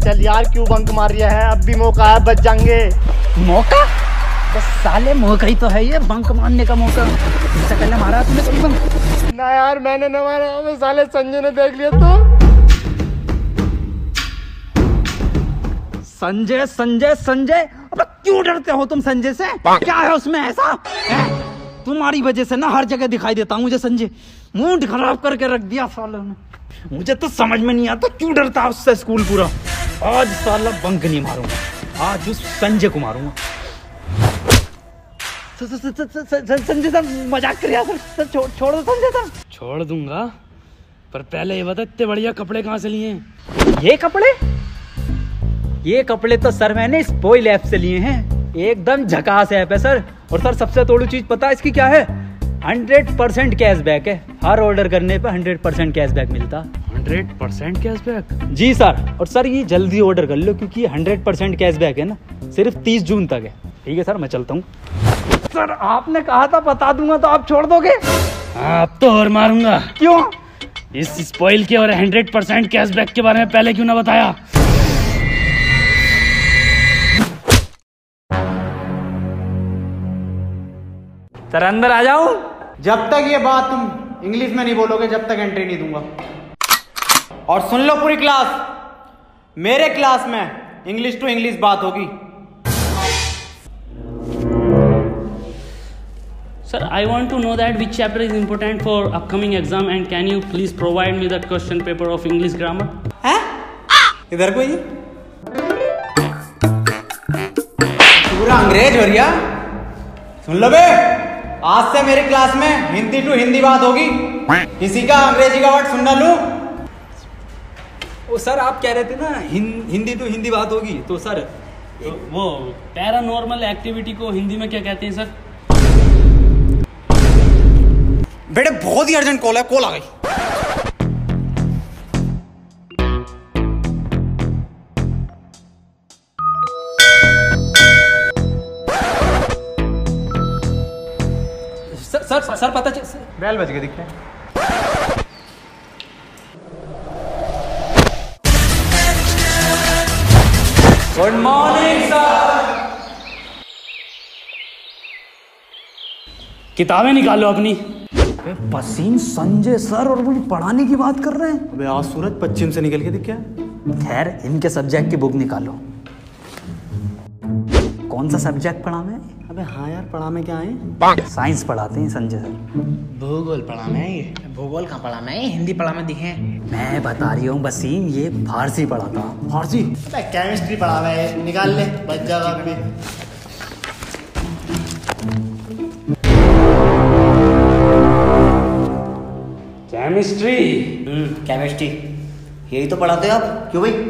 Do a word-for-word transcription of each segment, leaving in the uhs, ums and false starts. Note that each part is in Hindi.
चल यार, क्यों बंक मार रहा है? अब भी मौका है, बच जाएंगे। मौका? बस साले मौका ही तो है ये, बंक मारने का मौका। इससे पहले मारा तूने कभी बंक? ना यार, मैंने न मारा, मैं साले संजय ने देख लिया तो। संजय संजय संजय, अब क्यों डरते हो तुम संजय से? क्या है उसमें ऐसा? तुम्हारी वजह से ना हर जगह दिखाई देता हूँ मुझे संजय। मूड खराब करके रख दिया साले ने। मुझे तो समझ में नहीं आता क्यों डरता है उससे स्कूल पूरा। आज साला बंक नहीं मारूंगा, आज उस संजय को मारूंगा। संजय सर मजाक कर रहा सर, छोड़ छोड़ दो संजय सर। छोड़ दूंगा, पर पहले ये बता इतने बढ़िया कपड़े कहाँ से लिए? ये कपड़े? ये कपड़े तो सर मैंने स्पॉइल ऐप से लिए हैं। एकदम झकास ऐप है सर। और सर सबसे तोड़ू चीज पता है इसकी क्या है? हंड्रेड परसेंट कैशबैक है। हर ऑर्डर करने पे हंड्रेड परसेंट कैशबैक मिलता। Hundred percent cashback? जी सर। और सर ये जल्दी ऑर्डर कर लो क्योंकि हंड्रेड परसेंट कैशबैक है ना, सिर्फ तीस जून तक है। ठीक है सर, मैं चलता हूँ। सर आपने कहा था बता दूंगा, तो आप छोड़ दोगे? हाँ, अब तो और मारूंगा। क्यों? इस स्पॉइल के और हंड्रेड परसेंट कैशबैक के बारे में पहले क्यों ना बताया? सर अंदर आ जाऊं? जब तक ये बात तुम इंग्लिश में नहीं बोलोगे, जब तक एंट्री नहीं दूंगा। और सुन लो पूरी क्लास, मेरे क्लास में इंग्लिश टू इंग्लिश बात होगी। Sir, I want to know that which chapter is important for upcoming exam and can you please provide me the question paper of English grammar? हैं? इधर कोई पूरा अंग्रेज हो रिया। सुन लो बे, आज से मेरी क्लास में हिंदी टू हिंदी बात होगी। किसी का अंग्रेजी का वर्ड सुन ना लूं। वो सर आप कह रहे थे ना हिं, हिंदी टू हिंदी बात होगी, तो सर तो वो पैरानॉर्मल एक्टिविटी को हिंदी में क्या कहते हैं सर? बेटे बहुत ही अर्जेंट कॉल है, कॉल आ गई। सर सर, सर पता चल बेल बज गए दिखते हैं। Good morning sir. किताबें निकालो अपनी। पसीन संजय सर और वो पढ़ाने की बात कर रहे हैं। अबे आज सूरज पश्चिम से निकल के दिख क्या? खैर इनके सब्जेक्ट की बुक निकालो। कौन सा सब्जेक्ट पढ़ा मैं? अबे हाँ यार, पढ़ा में क्या है? साइंस पढ़ाते हैं संजय सर। भूगोल पढ़ा मैं। ये भूगोल कहाँ पढ़ा मैं? हिंदी पढ़ा मैं दिखे। मैं बता रही हूँ वसीम, ये फारसी पढ़ाता। फारसी? केमिस्ट्री पढ़ा हुआ है, निकाल ले, बच जाएगा अभी। केमिस्ट्री? हम्म केमिस्ट्री यही तो पढ़ाते हो आप, क्यों भाई?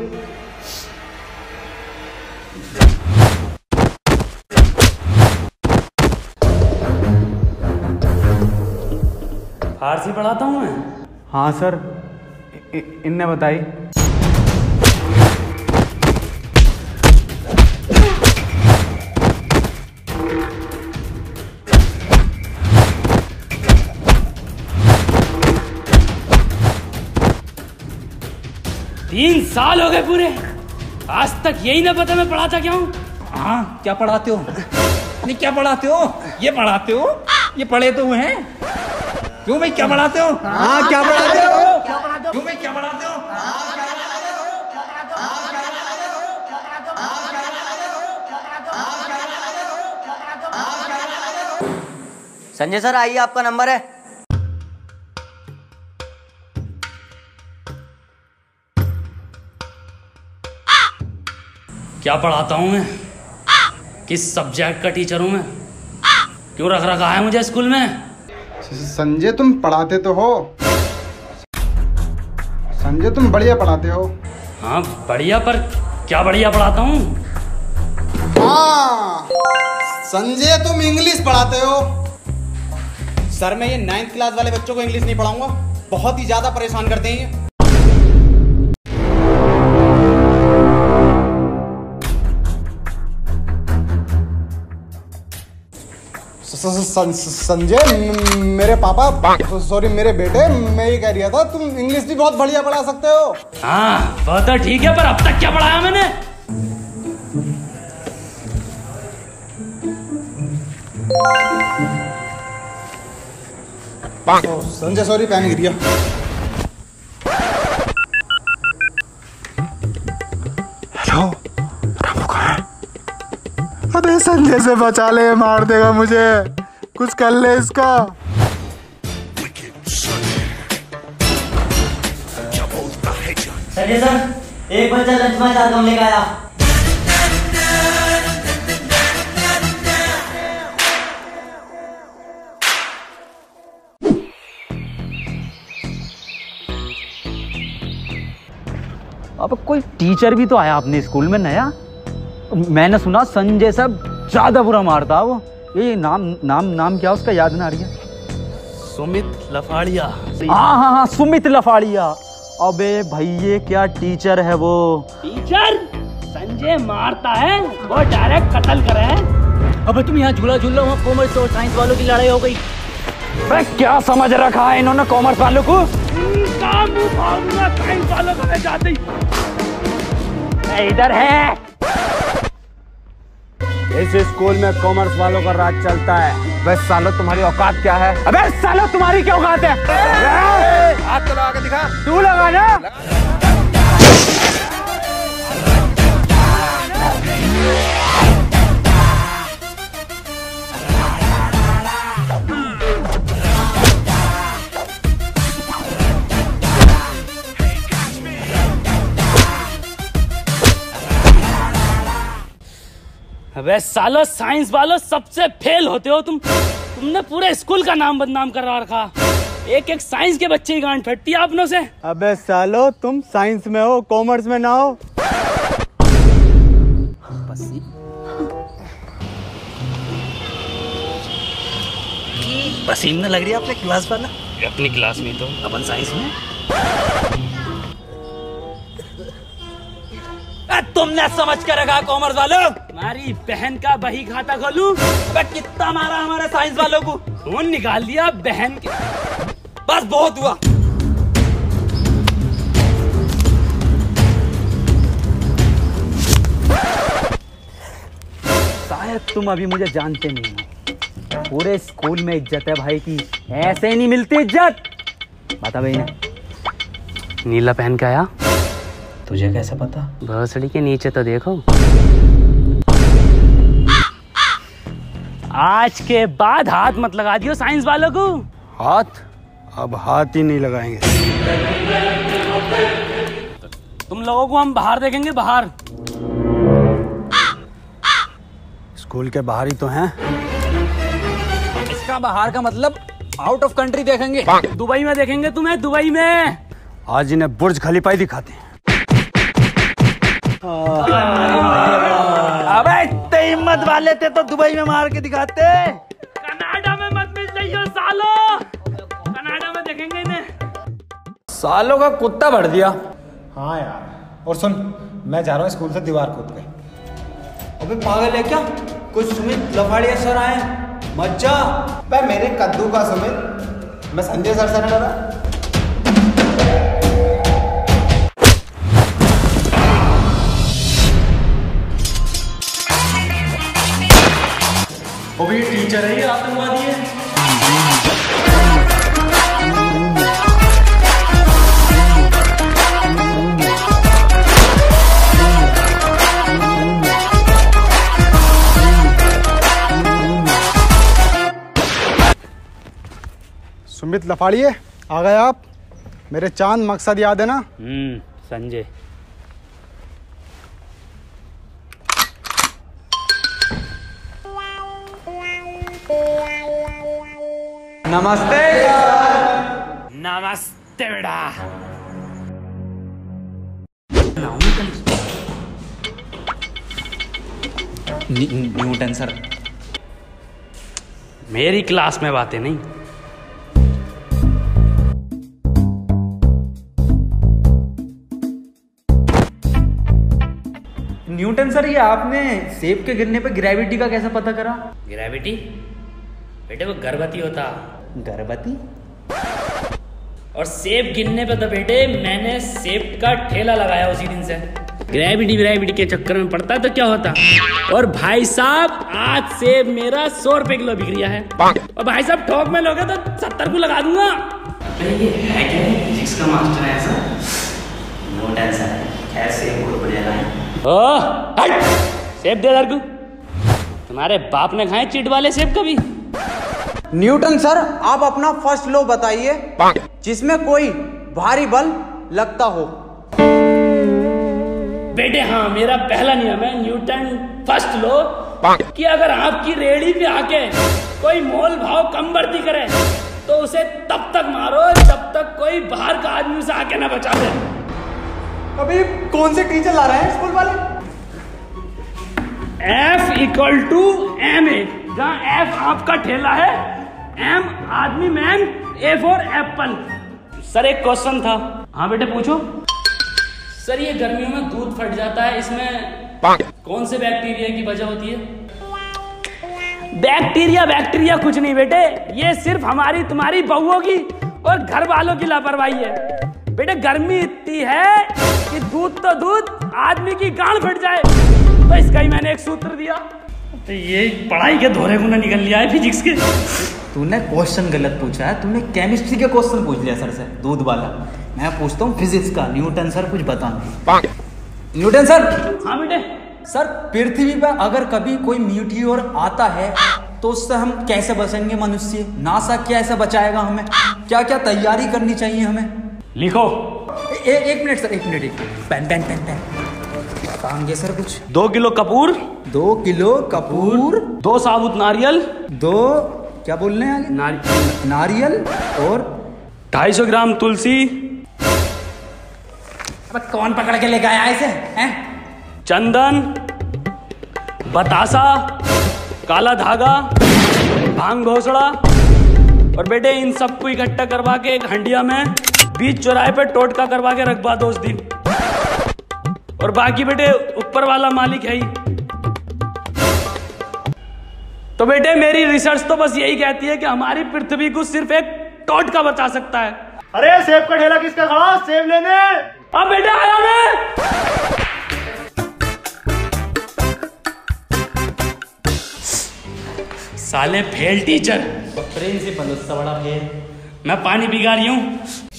फारसी पढ़ाता हूँ मैं। हाँ सर, इ- इनने बताई। तीन साल हो गए पूरे, आज तक यही ना पता मैं पढ़ाता क्या हूँ। हाँ क्या पढ़ाते हो? नहीं क्या पढ़ाते हो? ये पढ़ाते हो? ये पढ़े तो हुए हैं। क्यों भाई क्या पढ़ाते हो? हाँ क्या पढ़ाते हो? क्यों भाई क्या पढ़ाते हो? संजय सर आइए, आपका नंबर है। क्या पढ़ाता हूँ मैं? किस सब्जेक्ट का टीचर हूँ मैं? क्यों रख रखा है मुझे स्कूल में? संजय तुम पढ़ाते तो हो, संजय तुम बढ़िया पढ़ाते हो। हाँ बढ़िया, पर क्या बढ़िया पढ़ाता हूँ? हाँ संजय तुम इंग्लिश पढ़ाते हो। सर मैं ये नाइन्थ क्लास वाले बच्चों को इंग्लिश नहीं पढ़ाऊंगा, बहुत ही ज्यादा परेशान करते हैं ये। संजय मेरे पापा, सॉरी मेरे बेटे, मैं ये कह रहा था तुम इंग्लिश भी बहुत बढ़िया पढ़ा सकते हो। हाँ वो तो ठीक है, पर अब तक क्या पढ़ाया मैंने? संजय सॉरी, पेन गिर गया। हेलो, रामू कहाँ है? अबे संजय से बचा ले, मार देगा मुझे, कुछ कर ले इसका। संजय सर, एक बच्चा लंच में जाता हूँ लेकर आया। अब कोई टीचर भी तो आया अपने स्कूल में नया। मैंने सुना संजय सब ज्यादा बुरा मारता वो। ये नाम नाम नाम क्या उसका याद ना आ रही है। सुमित लफाड़िया। हाँ हाँ हाँ सुमित लफाड़िया। अबे भैया क्या टीचर है वो। टीचर संजय मारता है, वो डायरेक्ट कत्ल करे है। अबे तुम यहाँ झूला झूल रहे हो, कॉमर्स और साइंस वालों की लड़ाई हो गई। अबे क्या समझ रखा है इन्होंने कॉमर्स वालों को। साइंस वालों को मैं जाते ही इधर है। इस स्कूल में कॉमर्स वालों का राज चलता है। बस सालो तुम्हारी औकात क्या है? अबे सालो तुम्हारी क्या औकात है? हाथ तो लगा के दिखा। तू लगा ना। अबे सालो साइंस वालों सबसे फेल होते हो तुम। तुमने पूरे स्कूल का नाम बदनाम करवा रखा। एक एक साइंस के बच्चे की गांड फटती है अपनों से। अबे सालो तुम साइंस में हो, कॉमर्स में ना हो। पसीना लग रही है अपने क्लास वाला। अपनी क्लास में तो अपन साइंस में। तुमने समझ कर रखा कॉमर्स वालों। तुम्हारी बहन का बही खाता खोलूं? कितना मारा हमारे साइंस वालों को। खून निकाल दिया बहन के। बस बहुत हुआ। शायद तुम अभी मुझे जानते नहीं हो। पूरे स्कूल में इज्जत है भाई की, ऐसे नहीं मिलती इज्जत। बता भाई ने नीला पहन के आया। तुझे कैसे पता? भोसड़ी के नीचे तो देखो। आज के बाद हाथ मत लगा दियो साइंस वालों को। हाथ? अब हाथ ही नहीं लगाएंगे। तुम लोगों को हम बाहर देखेंगे, बाहर। स्कूल के बाहर ही तो हैं। इसका बाहर का मतलब आउट ऑफ कंट्री देखेंगे। दुबई में देखेंगे तुम्हें, दुबई में। आज इन्हें बुर्ज खलीफा ही दिखाते हैं। अबे इतने हिम्मत वाले थे तो दुबई में मार के दिखाते। कनाडा में मत मिल जाइयो सालो। कनाडा में देखेंगे इन्हें। सालों का कुत्ता भर दिया। हाँ यार, और सुन, मैं जा रहा हूँ स्कूल से दीवार कूद के। अबे पागल है क्या? कुछ सुमित लफाड़िया सर आए, मत जा। भाई मेरे कद्दू का सुमित, मैं संजय सर से डरा। वो भी टीचर है, ये आतंकवादी है। सुमित लफाड़िए, आ गए आप। मेरे चांद मकसद याद है ना? हम्म संजय। नमस्ते। नमस्ते बेटा। Newton sir. मेरी क्लास में बातें नहीं। न्यूटन सर, ये आपने सेब के गिरने पे ग्रेविटी का कैसे पता करा? ग्रेविटी? बेटे वो गर्भवती होता। गर्भवती? और सेब गिनने पे तो बेटे मैंने सेब का ठेला लगाया उसी दिन से। ग्रेविटी ग्रेविटी के चक्कर में पड़ता तो क्या होता। और भाई साहब आज सेब मेरा सौ रुपए किलो बिक रहा है। और भाई साहब ठोक में लोगे तो सत्तर को लगा दूंगा। ये है क्या? फिजिक्स का मास्टर है ऐसा? नो टेंशन, खैर सेब बहुत बढ़िया लाए। ओह हट, सेब दे इधर को। तुम्हारे बाप ने खाए चिट वाले सेब कभी? न्यूटन सर, आप अपना फर्स्ट लॉ बताइए जिसमें कोई भारी बल लगता हो। बेटे हाँ, मेरा पहला नियम है न्यूटन फर्स्ट लॉ कि अगर आपकी रेड़ी पे आके कोई मोल भाव कम बढ़ती करे तो उसे तब तक मारो जब तक कोई बाहर का आदमी उसे आके ना बचा दे। अभी कौन से टीचर ला रहे हैं स्कूल वाले? F equal to M A, जहाँ F आपका ठेला है, M आदमी man, A for apple. Sir एक क्वेश्चन था। हाँ बेटे पूछो। सर ये गर्मियों में दूध फट जाता है, इसमें कौन से बैक्टीरिया की वजह होती है? बैक्टीरिया बैक्टीरिया कुछ नहीं बेटे, ये सिर्फ हमारी तुम्हारी बहुओं की और घर वालों की लापरवाही है। बेटे गर्मी इतनी है कि दूध तो दूध आदमी की गांड फट जाए, तो इसका ही मैंने एक सूत्र दिया। तो ये पढ़ाई के धोरे को ना निकल लिया है फिजिक्स के। तूने क्वेश्चन गलत पूछा है, तूने केमिस्ट्री के क्वेश्चन पूछ लिया सर से, दूध वाला। मैं पूछता हूँ फिजिक्स का। न्यूटन सर कुछ बताना। Newton sir. हाँ बेटे। सर पृथ्वी पर अगर कभी कोई मीटियोर आता है तो उससे हम कैसे बचेंगे? मनुष्य नासा कैसे बचाएगा हमें? क्या क्या तैयारी करनी चाहिए हमें? लिखो। ए, एक मिनट सर, एक मिनट एक minute. Pen pen pen pen बताएंगे सर कुछ। दो किलो कपूर। दो किलो कपूर। दो साबुत नारियल। दो क्या बोल रहे हैं आगे? नारियल। नारियल और ढाई सौ ग्राम तुलसी। अब कौन पकड़ के लेके आया इसे? हैं? चंदन, बतासा, काला धागा, भांग घोसड़ा। और बेटे इन सबको इकट्ठा करवा के एक हंडिया में बीच चौराहे पे टोटका करवा के रखवा दो उस दिन। और बाकी बेटे ऊपर वाला मालिक है ही। तो बेटे मेरी रिसर्च तो बस यही कहती है कि हमारी पृथ्वी को सिर्फ एक टोटका बचा सकता है। अरे सेब का ठेला किसका खड़ा? सेब लेने। अब बेटे आया मैं। साले फेल टीचर। प्रिंसिपल उससे बड़ा फेल। मैं पानी पिघा रही हूँ।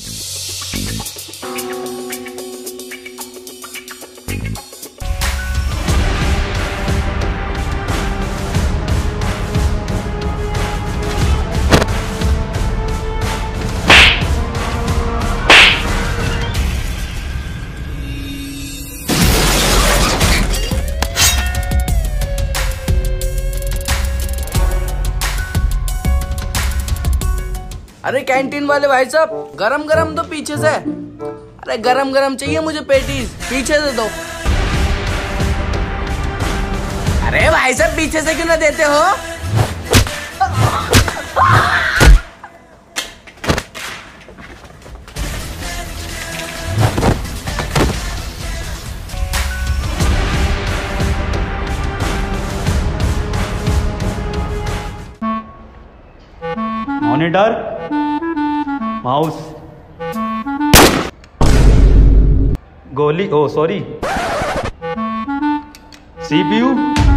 अरे कैंटीन वाले भाई साहब, गरम गरम तो पीछे से। अरे गरम गरम चाहिए मुझे पेटीज, पीछे से दो। अरे भाई साहब पीछे से क्यों ना देते हो? मॉनिटर, माउस, गोली, ओ सॉरी, सीपीयू,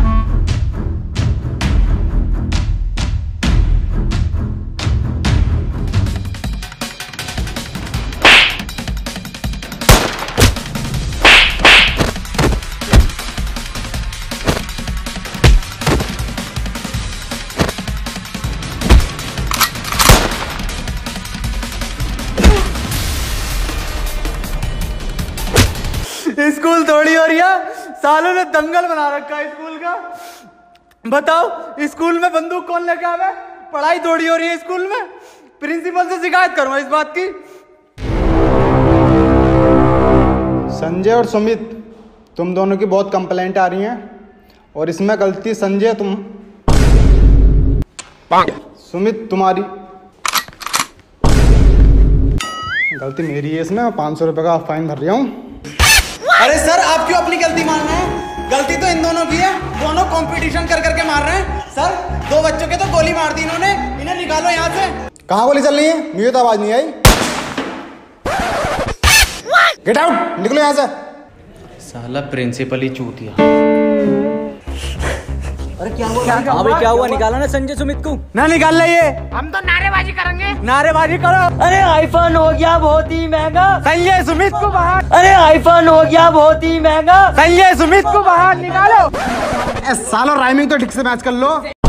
स्कूल थोड़ी हो रही है, सालों ने दंगल बना रखा है स्कूल का। बताओ स्कूल में बंदूक कौन लेके आवे? पढ़ाई थोड़ी हो रही है स्कूल में। प्रिंसिपल से शिकायत करूंगा इस बात की। संजय और सुमित, तुम दोनों की बहुत कंप्लेंट आ रही हैं और इसमें गलती संजय तुम, सुमित तुम्हारी, गलती मेरी है इसमें। पाँच सौ रुपये का फाइन भर रहा हूँ। अरे सर आप क्यों अपनी गलती मान रहे हैं? गलती तो इन दोनों की है, दोनों कंपटीशन कर करके मार रहे हैं। सर दो बच्चों के तो गोली मार दी इन्होंने, इन्हें निकालो यहाँ से। कहाँ गोली चल रही है? मुझे तो आवाज नहीं आई। गेट आउट, निकलो यहाँ से। साला प्रिंसिपल ही चूतिया। अरे क्या हुआ? हाँ भाई क्या हुआ? निकाला ना संजय सुमित को। ना निकाल ले, ये हम तो नारेबाजी करेंगे। नारेबाजी करो। अरे आईफोन हो गया बहुत ही महंगा। संजय सुमित को बाहर। अरे आईफोन हो गया बहुत ही महंगा। संजय सुमित को बाहर निकालो। सालो राइमिंग तो ठीक से मैच कर लो।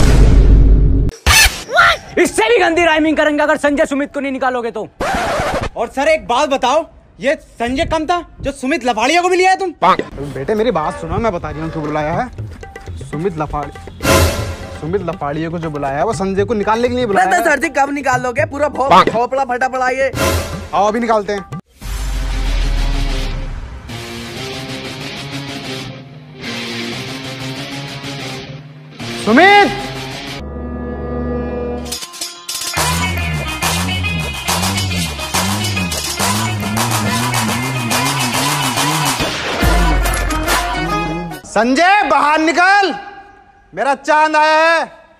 इससे भी गंदी राइमिंग करेंगे अगर संजय सुमित को नहीं निकालोगे तो। और सर एक बात बताओ, ये संजय कम था जो सुमित लफाड़िया को भी लिया है तुम? बेटे मेरी बात सुनो, मैं बता रही हूँ क्यों बुलाया है। सुमित लफाड़ी सुमित लफाड़िया को जो बुलाया है वो संजय को निकालने के लिए बुलाया है। सर जी कब निकालोगे? पूरा खोपड़ा फटा पड़ा ये। आओ अभी निकालते हैं। सुमित संजय बाहर निकल, मेरा चांद आया है।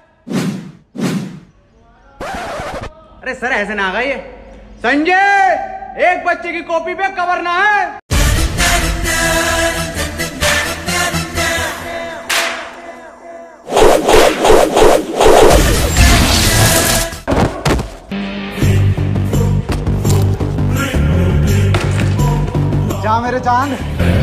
अरे सर ऐसे ना आगा ये। संजय एक बच्चे की कॉपी पे कवर ना है। जा मेरे चांद।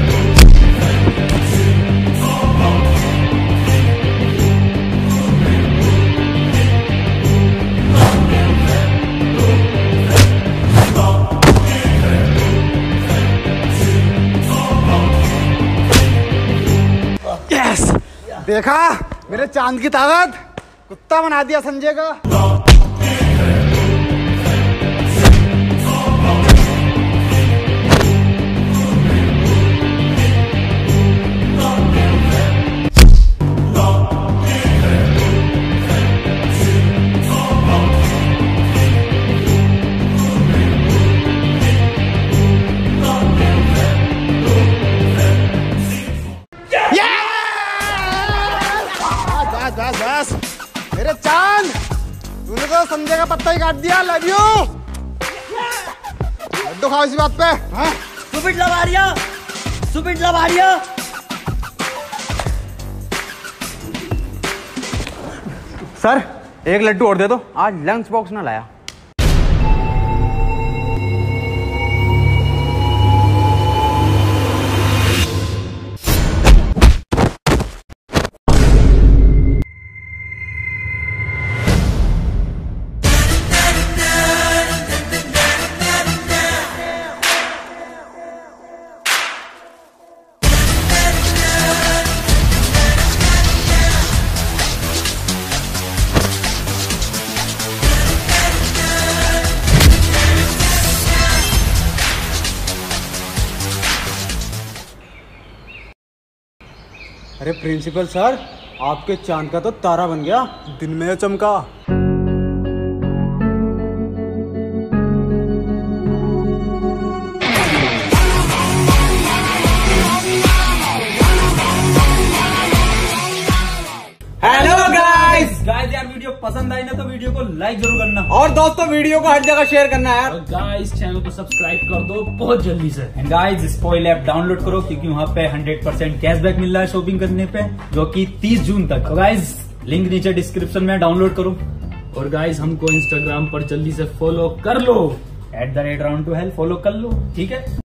देखा मेरे चांद की ताकत, कुत्ता बना दिया संजय का। बस बस मेरे चांद, तूने तो संजय का पत्ता ही काट दिया। Love you. लड्डू खाओ इसी बात पे। हाँ? सुमित लवारिया, सुमित लवारिया। सर एक लड्डू और दे दो, आज लंच बॉक्स ना लाया। अरे प्रिंसिपल सर, आपके चांद का तो तारा बन गया, दिन में चमका। हेलो गाइस गाइस यार वीडियो पसंद आई ना तो वीडियो को लाइक जरूर करना, और दोस्तों वीडियो को हर जगह शेयर करना है। और गाइस चैनल को सब्सक्राइब कर दो बहुत जल्दी से। And guys spoil app download करो क्योंकि वहाँ पे हंड्रेड परसेंट कैशबैक मिल रहा है शॉपिंग करने पे, जो कि तीस जून तक। तो गाइस लिंक नीचे डिस्क्रिप्शन में डाउनलोड करो। और गाइस हमको इंस्टाग्राम पर जल्दी से फॉलो कर लो, at the rate round to help follow कर लो, ठीक है।